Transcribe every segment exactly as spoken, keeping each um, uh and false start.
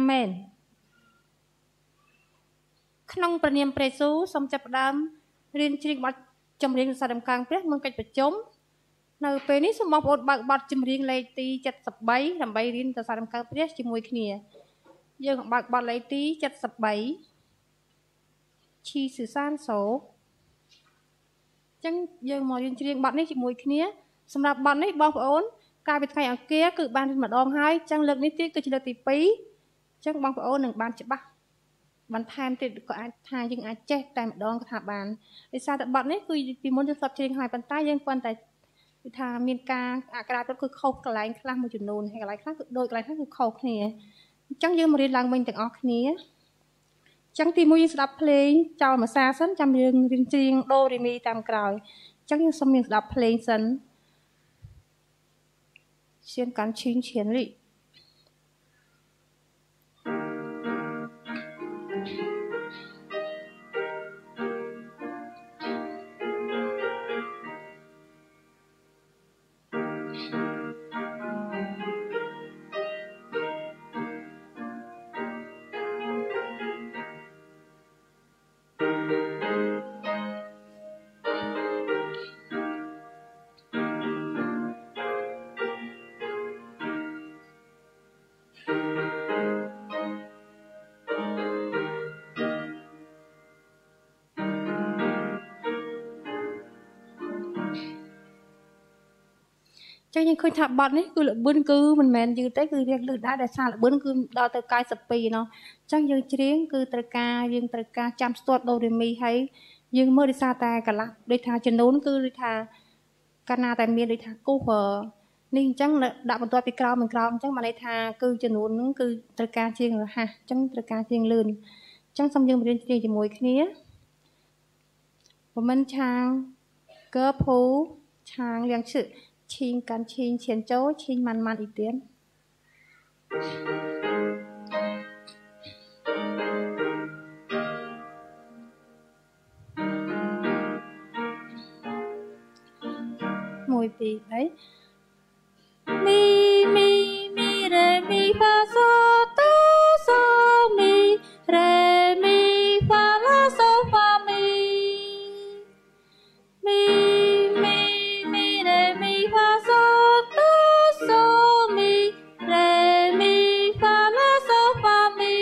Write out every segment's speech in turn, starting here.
មែនក្នុងព្រះនាមព្រះយេស៊ូវសូមចាប់ផ្ដើមរៀនច្រៀងបទចម្រៀងសរសើរដំណើរព្រះមុនកិច្ចប្រជុំនៅពេលនេះសូមបងប្អូនបើកបទចម្រៀងលេខទីเจ็ดสิบสามដើម្បីរៀនសរសើរដំណើរព្រះជាមួយគ្នាយើងបើកបទលេខទីเจ็ดสิบสามឈីសុសានសូអញ្ចឹងយើងមករៀនច្រៀងបទនេះជាមួយគ្នាសម្រាប់បទនេះបងប្អូនកាលពីថ្ងៃអង្គារគឺបានរៀនម្ដងហើយអញ្ចឹងលើកនេះទៀតគឺជាលើកទីពីរអញ្ចឹងបងប្អូននឹងបានច្បាស់បន្ថែមទៀតក៏អាចថាយើងអាចចេះតែម្ដងក៏ថាបានដោយសារតែបទនេះគឺពីមុនយើងស្ដាប់ច្រៀងហើយប៉ុន្តែយើងប៉ុន្តែគឺថាមានការអក្សរទៅគឺខុសកន្លែងខ្លះមួយចំនួនហើយកន្លែងខ្លះគឺដូចកន្លែងខ្លះគឺខុសគ្នាអញ្ចឹងយើងមករៀនឡើងវិញទាំងអស់គ្នាអញ្ចឹងទីមួយយើងស្ដាប់ភ្លេងចោលមួយសាសិនចាំយើងរៀនច្រៀងដូរេមីតាមក្រោយអញ្ចឹងយើងសូមយើងស្ដាប់ភ្លេងសិនឈៀនកាន់ឈីនឈៀនលីចឹងយើងឃើញថាបទនេះគឺល្បឿនគឺមិនមែនយឺតទេគឺរៀងលឺដែរដែលសារល្បឿនគឺដល់ទៅ九十二เนาะអញ្ចឹងយើងច្រៀងគឺត្រូវការយើងត្រូវការចាំស្ទាត់ដូរេមីហើយយើងមើលដោយសារតែកន្លះដូចថាចំនួនគឺដូចថាកាលណាតែមានដូចថាគូសនេះអញ្ចឹងដាក់បន្ទាត់ពីក្រោមមិនក្រោមអញ្ចឹងបានន័យថាគឺចំនួនហ្នឹងគឺត្រូវការច្រៀងរហ័សអញ្ចឹងត្រូវការច្រៀងលឿនអញ្ចឹងសូមយើងរៀនច្រៀងជាមួយគ្នា我们唱歌谱唱两次轻干轻前奏轻慢慢一点មួយពីរហើយមីមីមីរេមីហ្វាសូតូសូមីរេមីហ្វាឡាសូហ្វាមីមីមីមីរេមីហ្វាសូតូសូមីរេមីហ្វាឡាសូហ្វាមី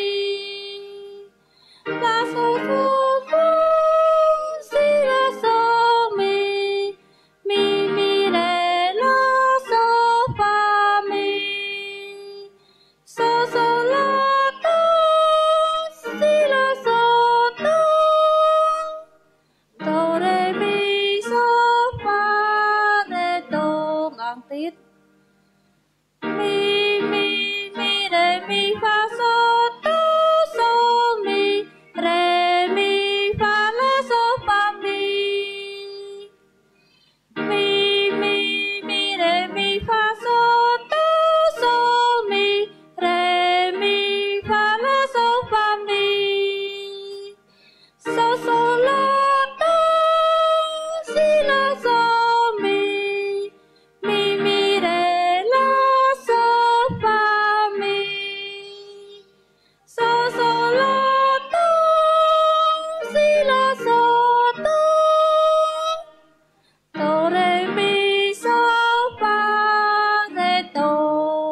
ឡាសូសូសូស៊ីឡាសូមីមីមីរេឡាសូហ្វាមីសូសូឡាតូស៊ីឡាសូតូតូរេមីសូហ្វារេតូអងទៀតមីមីមីរេមីហ្វាសូតូសូមីរេមីហ្វាឡាសូហ្វាមីមីមីមីរេមីហ្វាសូតូសូមីរេមីហ្វាឡាសូហ្វាមីសូសូឡាតូស៊ីឡាសូមីមីមីរេឡាសូហ្វាមីសូសូឡាតូស៊ីឡាសូតូតូរេមីសូហ្វារេតូ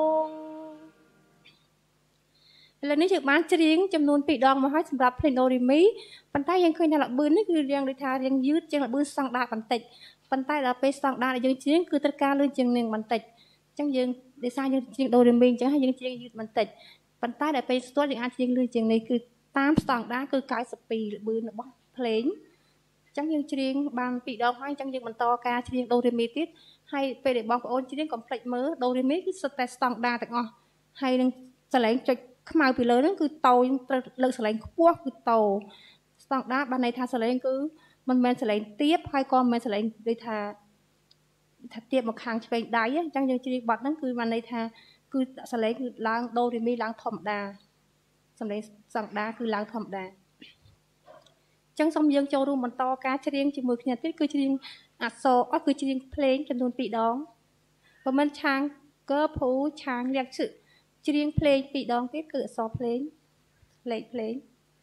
ឥឡូវនេះយើងបានច្រៀងចំនួនពីរដងមកហើយសម្រាប់ភ្លេងដូរេមីប៉ុន្តែយើងឃើញថាល្បឿននេះគឺរៀងដូចថារៀងយឺតជាងល្បឿនស្តង់ដារបន្តិចប៉ុន្តែដល់ពេលស្តង់ដារដែលយើងច្រៀងគឺត្រូវការលឿនជាងនឹងបន្តិចអញ្ចឹងយើងដោយសារយើងច្រៀងដូរេមីអញ្ចឹងហើយយើងច្រៀងយឺតបន្តិចប៉ុន្តែដល់ពេលស្ទាត់យើងអាចច្រៀងលឿនជាងនេះគឺតាមស្តង់ដារគឺ九十二ល្បឿនរបស់ភ្លេងអញ្ចឹងយើងច្រៀងបានពីរដងហើយអញ្ចឹងយើងបន្តការច្រៀងដូរេមីទៀតហើយពេលដែលបងប្អូនច្រៀងកុំភ្លេចមើលដូរេមីគឺសុទ្ធតែស្តង់ដារទាំងអស់ហើយនឹងសលេងចុចខ្មៅពីលើហ្នឹងគឺតូចត្រូវលើកសលេងខ្ពស់គឺតូស្តង់ដារបានន័យថាសលេងគឺមិនមែនសលេងទាបហើយក៏មិនមែនសលេងដូចថាថាទាបមកខាងឆ្វេងដៃអញ្ចឹងយើងច្រៀងបទហ្នឹងគឺបានន័យថាគឺសលេងគឺឡើងដូរេមីឡើងធម្មតាសលេងស្តង់ដារគឺឡើងធម្មតាអញ្ចឹងសូមយើងចូលរួមបន្តការច្រៀងជាមួយគ្នាទៀតគឺច្រៀងអក្សរអស់គឺច្រៀងភ្លេងចំនួនពីរដងបើមិនឆាង歌谱唱两次轻ច្រៀងភ្លេងពីរដងទៀតគឺអក្សរភ្លេងលេខភ្លេង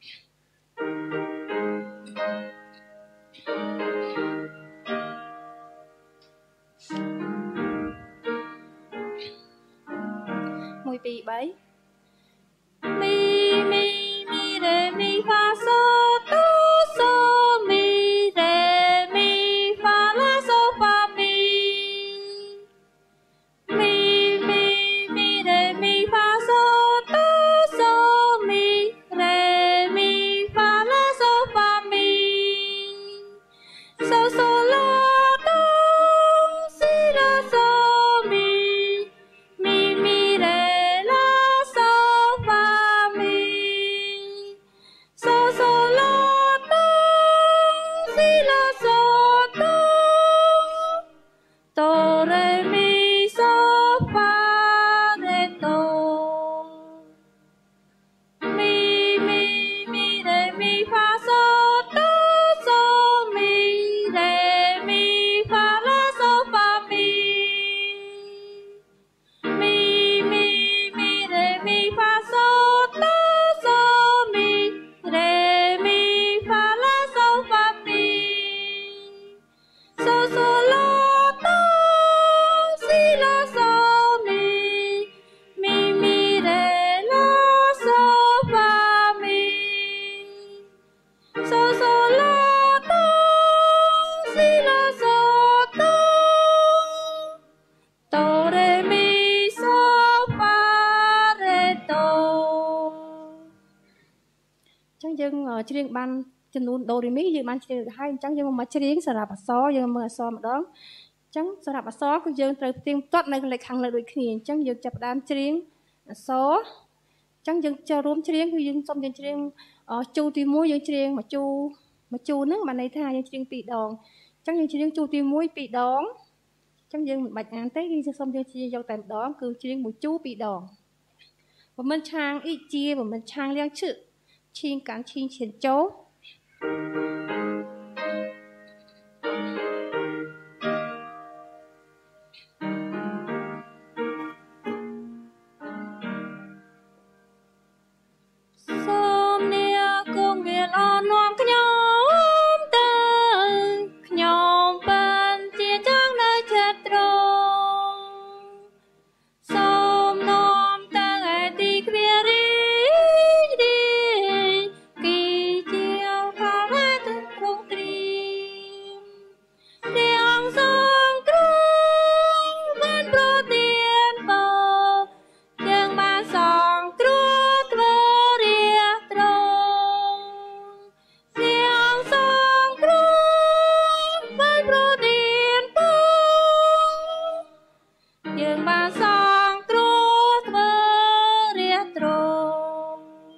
មួយពីរបីមីមីមីរេមីហ្វាសូតូសូមីរេមីហ្វាឡាសូហ្វាមីមីមីមីរេមីហ្វាសូតូសូមីរេមីហ្វាឡាសូហ្វាមីសូសូឡាតូស៊ីឡាសូមីមីមីរេឡាសូហ្វាមីសូសូឡាតូស៊ីឡាសូតូតូរេមីសូហ្វារេតូមីមីមីរេមីហ្វាសូតូសូមីរេមីហ្វាឡាសូហ្វាមីមីមីមីរេមីហ្វាសូតូសូមីរេមីហ្វាឡាសូហ្វាមីសូសូឡាតូស៊ីឡាសូមីមីមីរេឡាសូហ្វាមីសូសូឡាតូស៊ីឡាសូតូតូរេមីសូហ្វារេតូអញ្ចឹងយើងច្រៀងបានចំនួនដូរេមីយើងបានច្រៀងហើយអញ្ចឹងយើងមកច្រៀងសម្រាប់អក្សរយើងមើលអក្សរម្ដងអញ្ចឹងសម្រាប់អក្សរគឺយើងត្រូវផ្ទៀងផ្ទាត់នៅលេខខាងលើដូចគ្នាអញ្ចឹងយើងចាប់ផ្ដើមច្រៀងអក្សរអញ្ចឹងយើងចូលរួមច្រៀងគឺយើងសុំយើងច្រៀងជូរទីមួយយើងច្រៀងមកជូរមកជូរហ្នឹងបានន័យថាយើងច្រៀងពីរដងអញ្ចឹងយើងច្រៀងជូរទីមួយពីរដងអញ្ចឹងយើងមិនបាច់អានទេគឺសុំយើងច្រៀងយកតែម្ដងគឺច្រៀងមួយជូរពីរដង我们唱一节我们唱两次情感情前奏សូមនាគង់វាលអនាំខ្ញុំទៅខ្ញុំបានជាចង់នៅចិត្តត្រង់សូមនាំទៅឯទីគ្រារីករាយគីជាផលតែទឹកគ្រងត្រៀមព្រះអង្គសង្គ្រោះបានប្រទានពរយើងបានសង្គ្រោះធ្វើរាត្រង់ព្រះអង្គសង្គ្រោះបានប្រទានពរយើងបានសង្គ្រោះធ្វើរាត្រង់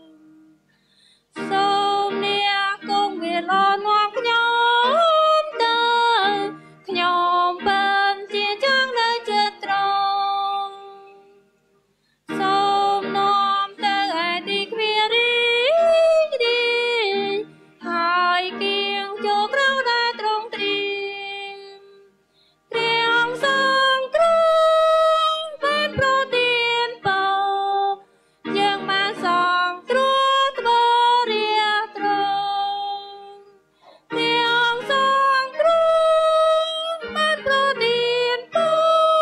សូមអ្នកគង់វាលនាំខ្ញុំទៅខ្ញុំបានជាចង់នៅចិត្តត្រង់សូមនាំទៅឯទីគ្រារីករាយហើយគៀងចូលក្រៅដែលត្រង់ត្រៀមព្រះអង្គសង្គ្រោះបានប្រទានពរយើងបានសង្គ្រោះធ្វើរាត្រង់ព្រះអង្គសង្គ្រោះបានប្រទានពរ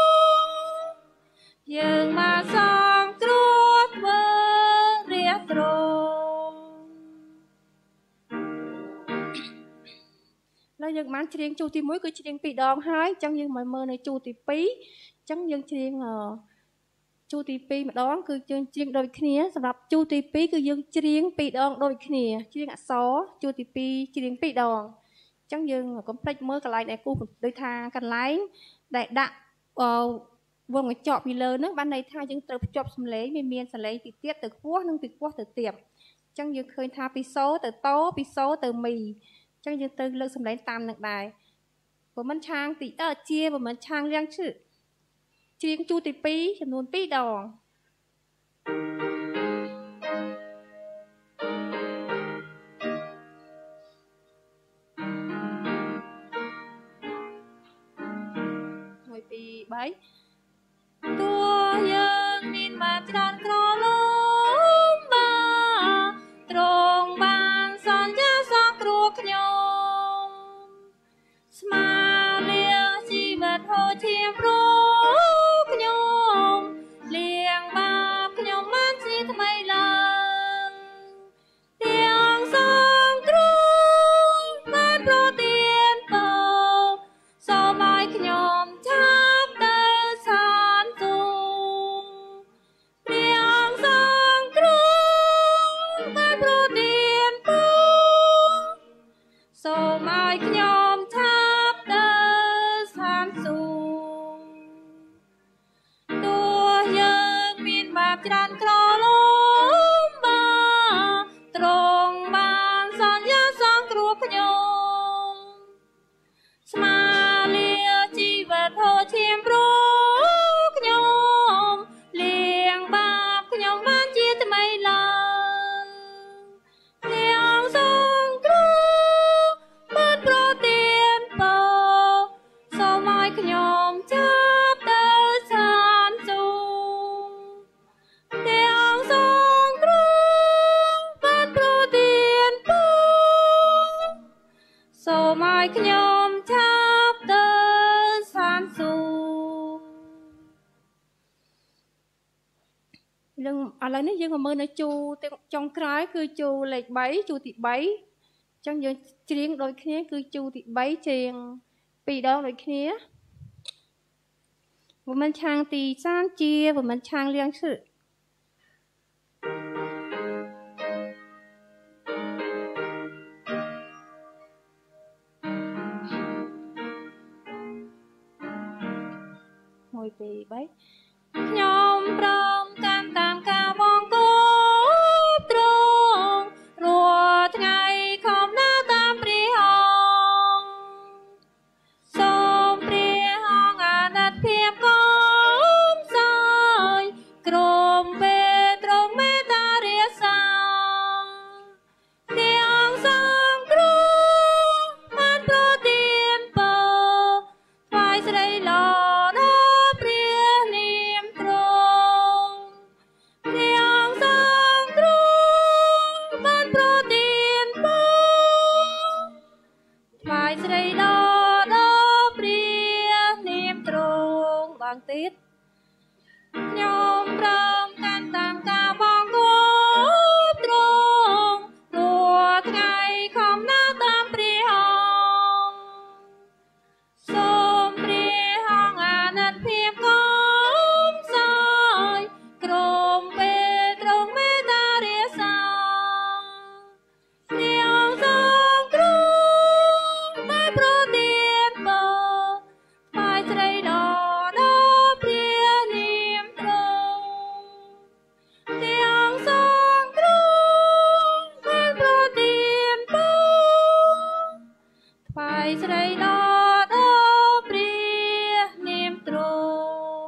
យើងបានសង្គ្រោះធ្វើរាត្រង់แล้วយើងបានច្រៀងជូរទីមួយគឺច្រៀងពីរដងហើយអញ្ចឹងយើងមកមើលនៅជូរទីពីរអញ្ចឹងយើងច្រៀងជូរទីពីរម្ដងគឺយើងច្រៀងដូចគ្នាសម្រាប់ជូរទីពីរគឺយើងច្រៀងពីរដងដូចគ្នាច្រៀងអក្សរជូរទីពីរច្រៀងពីរដងអញ្ចឹងយើងកុំភ្លេចមើលកន្លែងដែលគូដូចថាកន្លែងដែលដាក់វងកញ្ចក់ពីលើហ្នឹងបានន័យថាយើងត្រូវភ្ជាប់សំឡេងវាមានសំឡេងពីទាបទៅខ្ពស់និងពីខ្ពស់ទៅទាបអញ្ចឹងយើងឃើញថាពីសូទៅតូពីសូទៅមីអញ្ចឹងយើងត្រូវលើកសំឡេងតាមនឹងដែរព្រោះមិនឆាងទីអើជាព្រោះមិនឆាងរាំងឈឺច្រៀងជូរទីពីរចំនួនពីរដងមួយពីរបីតួយើងមានបានច្រើនក្រមកមើលនៅជួរចុងក្រោយគឺជួរលេខបីជួរទីបីចឹងយើងច្រៀងដូចគ្នាគឺជួរទីបីច្រៀងពីរដងដូចគ្នា我们唱第三节我们唱两次មួយពីរបីខ្ញុំព្រមកាន់តាមការបងគោត្រង់រាល់ថ្ងៃខំដើរតាមព្រះអង្គសូមព្រះអង្គអាណិតភាពកុំសោយក្រុមពេលត្រង់មេត្តារាសាព្រះអង្គសង្គ្រោះបានប្រទានពរថ្វាយស្រីល្អទៀតខ្ញុំព្រមកាន់តាមការបងគោត្រង់រាល់ថ្ងៃខំដើរតាមព្រះអង្គសូមព្រះអង្គអាណិតភាពកុំសោយក្រុមពេលត្រង់មេត្តារាសាព្រះអង្គសង្គ្រោះបានប្រទានពរថ្វាយស្រីល្អស្រីដល់ដល់ព្រះនាមទ្រង់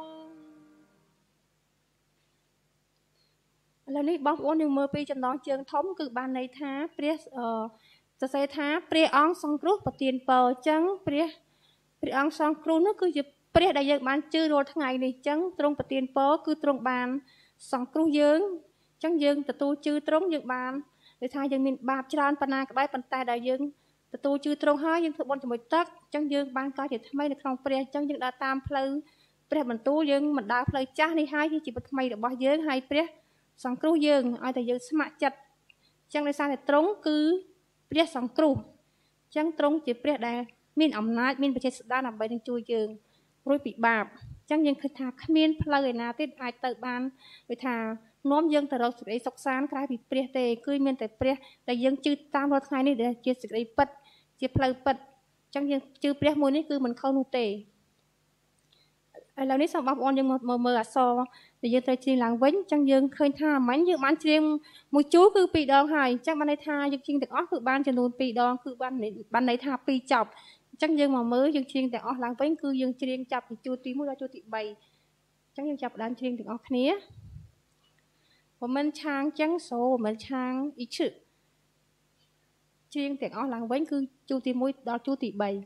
ឥឡូវនេះបងប្អូនយើងមើលពីចំណងជើងធំគឺបានន័យថាព្រះអឺសរសេរថាព្រះអង្គសង្គ្រោះប្រទានពរអញ្ចឹងព្រះព្រះអង្គសង្គ្រោះនោះគឺជាព្រះដែលយើងបានជឿរាល់ថ្ងៃនេះអញ្ចឹងទ្រង់ប្រទានពរគឺទ្រង់បានសង្គ្រោះយើងអញ្ចឹងយើងទទួលជឿទ្រង់យើងបានដូចថាយើងមានបាបច្រើនប៉ុណ្ណាក៏ដោយប៉ុន្តែដែលយើងទទួលជឿត្រង់ហើយយើងធ្វើបុណ្យជាមួយទឹកអញ្ចឹងយើងបានកើតជាថ្មីនៅក្នុងព្រះអញ្ចឹងយើងដើរតាមផ្លូវព្រះបន្ទូលយើងមិនដើរផ្លូវចាស់នេះហើយជាជីវិតថ្មីរបស់យើងហើយព្រះសង្គ្រោះយើងឲ្យតែយើងស្ម័គ្រចិត្តអញ្ចឹងដោយសារតែទ្រង់គឺព្រះសង្គ្រោះអញ្ចឹងទ្រង់ជាព្រះដែលមានអំណាចមានបច្ចេកស្ដាដើម្បីនឹងជួយយើងរួចពីបាបអញ្ចឹងយើងឃើញថាគ្មានផ្លូវឯណាទៀតអាចទៅបានដូចថានាំយើងទៅរកសេចក្តីសុខសាន្តក្រៅពីព្រះទេគឺមានតែព្រះដែលយើងជឿតាមរាល់ថ្ងៃនេះដែលជាសេចក្តីពិតជាផ្លូវពិតអញ្ចឹងយើងជឿព្រះមួយនេះគឺមិនខុសនោះទេឥឡូវនេះសូមបងប្អូនយើងមើលមើលអក្សរដែលយើងត្រូវច្រៀងឡើងវិញអញ្ចឹងយើងឃើញថាអមាញ់យើងបានច្រៀងមួយជួរគឺពីរដងហើយអញ្ចឹងបានន័យថាយើងច្រៀងទាំងអស់គឺបានចំនួនពីរដងគឺបានបានន័យថាពីរចប់អញ្ចឹងយើងមកមើលយើងច្រៀងទាំងអស់ឡើងវិញគឺយើងច្រៀងចាប់ពីជួរទីមួយដល់ជួរទីបីអញ្ចឹងយើងចាប់ផ្ដើមច្រៀងទាំងអស់គ្នា我们唱江手我们唱一次ច្រៀងទាំងអស់ឡើងវិញគឺជួរទីមួយដល់ជួរទីបី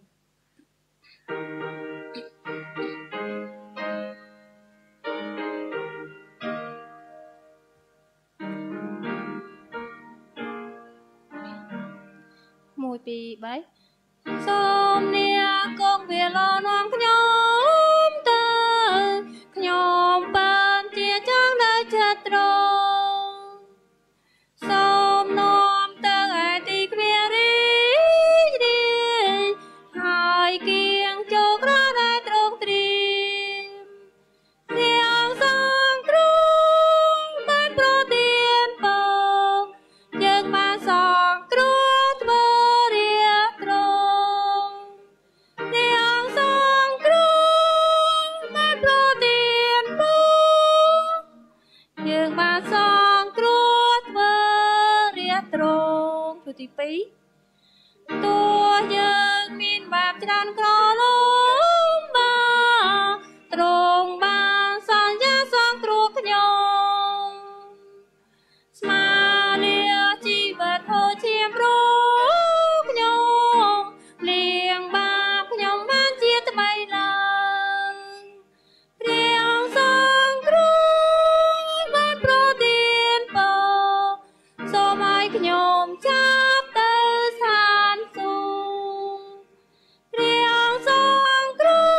មួយពីរបីសូមអ្នកគង់វាលនាំខ្ញុំទៅខ្ញុំបានជាចង់នៅចិត្តត្រង់សូមនាំទៅឯទីគ្មានរីករាយហើយគៀងចូលក្រដែលត្រង់ត្រៀមព្រះអង្គសង្គ្រោះបានប្រទានពរយើងបានសង្គ្រោះធ្វើរាត្រង់ព្រះអង្គសង្គ្រោះបានប្រទានពរយើងបានសង្គ្រោះធ្វើរាត្រង់ជួរទីពីរតួយើងមានបាបច្រើនក្រឡំបានត្រង់បានសន្យាសង្គ្រោះខ្ញុំស្មាលាជីវិតហូរឈាមរងខ្ញុំលៀងបាបខ្ញុំបានជាថ្មីឡើងព្រះអង្គសង្គ្រោះបានប្រទានពរសូមឲ្យខ្ញុំចាប់ទៅស្ថានសួគ៌ព្រះអង្គសង្គ្រោះ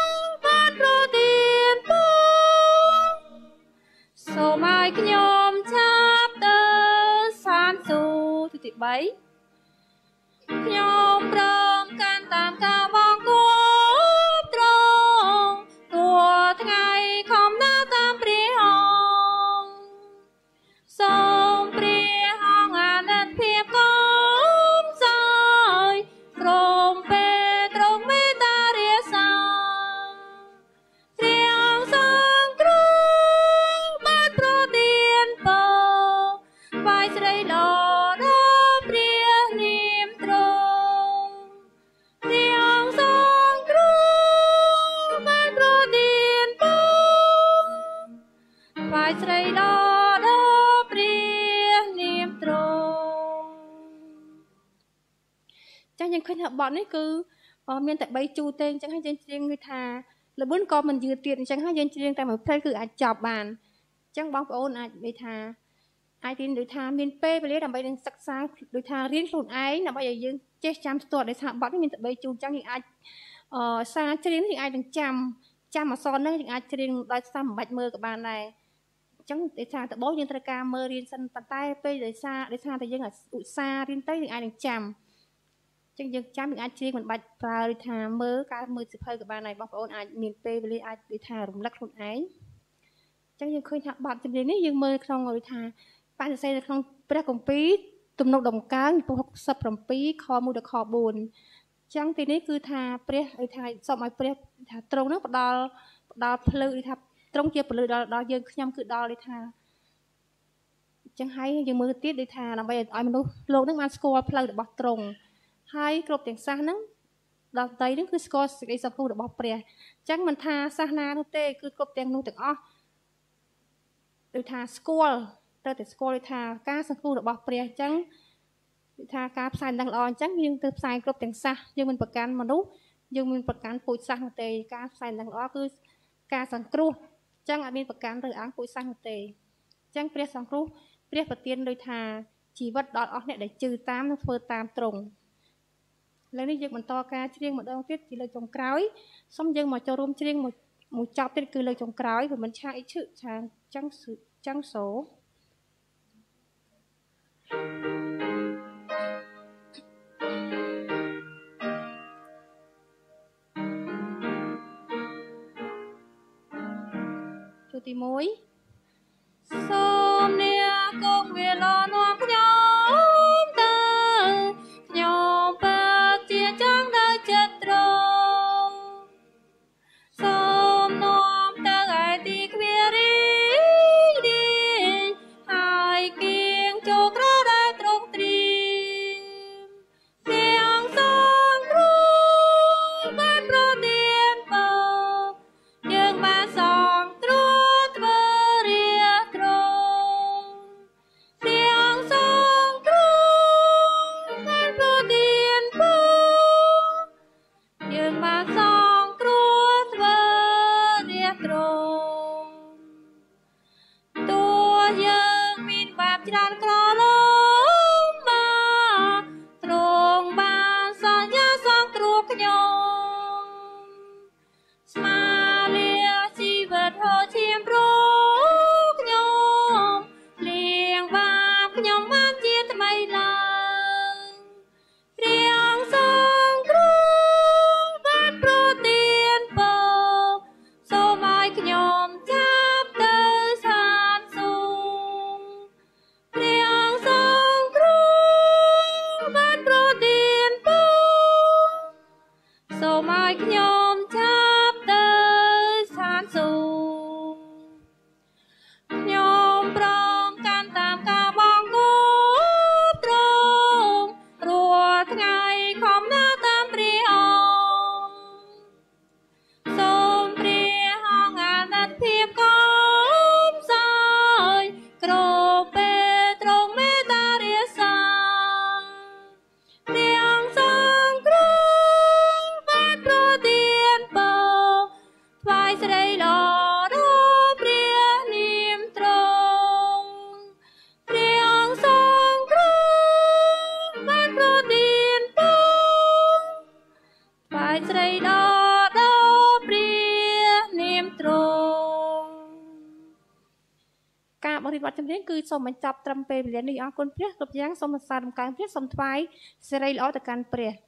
បានប្រទានពរសូមឲ្យខ្ញុំទីបីខ្ញុំព្រមកាន់តាមការបងគួបត្រង់ទួថ្ងៃខំដើរតាមព្រះអង្គសូមព្រះអង្គអាណិតភាពកុំសោយក្រុមពេលត្រង់មេត្តារាសាព្រះអង្គសង្គ្រោះបានប្រទានពរថ្វាយស្រីល្អដល់ព្រះនាមទ្រង់ព្រះអង្គសង្គ្រោះបានប្រទានពរថ្វាយស្រីល្អដល់ព្រះនាមទ្រង់ចា៎យើងឃើញថាបទនេះគឺមានតែបីជូរទេអញ្ចឹងហើយយើងច្រៀងគឺថាល្បឿនក៏មិនយឺតទៀតអញ្ចឹងហើយយើងច្រៀងតែមួយភ្លេងគឺអាចចប់បានអញ្ចឹងបងប្អូនអាចនិយាយថាអាចរៀនដូចថាមានពេលវេលាដើម្បីនឹងសិក្សាដូចថារៀនខ្លួនឯងដើម្បីឲ្យយើងចេះចាំស្ទាត់ដោយថាបទនេះមានតែបីជូរអញ្ចឹងយើងអាចអឺសារច្រៀងយើងអាចនឹងចាំចាំអក្សរហ្នឹងយើងអាចច្រៀងដោយសារមិនបាច់មើលក៏បានដែរអញ្ចឹងដូចថាដំបូងយើងត្រូវការមើលរៀនសិនប៉ុន្តែពេលដោយសារដោយសារតែយើងឧស្សាហ៍រៀនទៅយើងអាចនឹងចាំអញ្ចឹងយើងចាំយើងអាចច្រៀងមិនបាច់ប្រើដូចថាមើលការមើលសិភៅក៏បានដែរបងប្អូនអាចមានពេលវេលាអាចដូចថារំលឹកខ្លួនឯងអញ្ចឹងយើងឃើញថាបទចម្រៀងនេះយើងមើលក្នុងដូចថាបានសរសេរនៅក្នុងព្រះគម្ពីរទំនុកដំកើងចំពោះហុកសិបប្រាំពីរខមួយដល់ខបួនអញ្ចឹងទីនេះគឺថាព្រះដូចថាសូមឲ្យព្រះថាទ្រង់នឹងផ្ដល់ផ្ដល់ភ្លឺដូចថាទ្រង់ជាពលឺដល់ដល់យើងខ្ញុំគឺដល់ដូចថាអញ្ចឹងហើយយើងមើលទៀតដូចថាដើម្បីឲ្យមនុស្សលោកនឹងបានស្គាល់ផ្លូវរបស់ទ្រង់ហើយគ្រប់ទាំងសាសហ្នឹងដល់ដីហ្នឹងគឺស្គាល់សេចក្តីសង្គ្រោះរបស់ព្រះអញ្ចឹងមិនថាសាសនានោះទេគឺគ្រប់ទាំងនោះទាំងអស់ដូចថាស្គាល់ត្រូវតែស្គាល់ដូចថាការសង្គ្រោះរបស់ព្រះអញ្ចឹងដូចថាការផ្សាយដំណឹងល្អអញ្ចឹងយើងទៅផ្សាយគ្រប់ទាំងសាសយើងមិនប្រកាន់មនុស្សយើងមិនប្រកាន់ពូជសាសន៍នោះទេការផ្សាយដំណឹងល្អគឺការសង្គ្រោះអញ្ចឹងអត់មានប្រកាន់ទៅអង្គពូជសាសន៍នោះទេអញ្ចឹងព្រះសង្គ្រោះព្រះប្រទានដូចថាជីវិតដល់អស់អ្នកដែលជឿតាមនិងធ្វើតាមទ្រង់ឥឡូវនេះយើងបន្តការច្រៀងម្ដងទៀតជាលើកចុងក្រោយសូមយើងមកចូលរួមច្រៀងមួយមួយចប់ទៀតគឺលើកចុងក្រោយព្រោះមិនឆាអីឈឹឆាចឹងចឹងសូចូលទីមួយសូមអ្នកគង់វាលនាំខ្ញុំទៅខ្ញុំពិតជាចង់ដើរចិត្តត្រង់សូមនាំទៅឯទីគ្មានរីករាយហើយគៀងចូលក្រដែលត្រង់ត្រៀមព្រះអង្គសង្គ្រោះបានប្រទានពរយើងបានសង្គ្រោះធ្វើរាត្រង់ព្រះអង្គសង្គ្រោះបានប្រទានពរយើងបានសង្គ្រោះធ្វើរាត្រង់តួយើងមានបាបច្រើនក្រឡំមកទ្រង់បានសន្យាសង្គ្រោះខ្ញុំស្មាលាជីវិតហូរឈាមព្រោះខ្ញុំលៀងបាបខ្ញុំបានជាថ្មីឡើងព្រះអង្គសង្គ្រោះបានប្រទានពរសូមឲ្យខ្ញុំចាប់ទៅស្ថានសួគ៌ព្រះអង្គសង្គ្រោះបានប្រទានពរសូមឲ្យខ្ញុំចាប់ទៅស្ថានសួគ៌ខ្ញុំព្រមកាន់តាមការបងគោត្រង់រួចថ្ងៃខំដើរតាមព្រះអង្គសូមព្រះអង្គអាណិតភាពកុំសោយគ្រប់ពេលត្រង់មេត្តារាសាព្រះអង្គសង្គ្រោះបានប្រទានពរថ្វាយស្រីល្អដល់ព្រះនាមទ្រង់ព្រះអង្គសង្គ្រោះបានប្រទានពរថ្វាយស្រីល្អដល់ព្រះនាមទ្រង់ការបរិបត្តិចម្រៀងគឺសូមបញ្ចប់ត្រឹមពេលវេលានេះអរគុណព្រះគ្រប់យ៉ាងសូមសរសើរដំណើរព្រះសូមថ្វាយសិរីល្អទៅកាន់ព្រះ